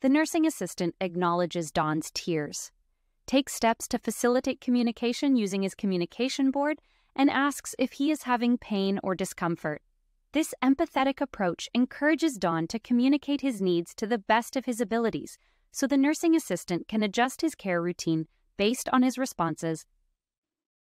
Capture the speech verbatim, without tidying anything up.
The nursing assistant acknowledges Don's tears, takes steps to facilitate communication using his communication board, and asks if he is having pain or discomfort. This empathetic approach encourages Don to communicate his needs to the best of his abilities, so the nursing assistant can adjust his care routine based on his responses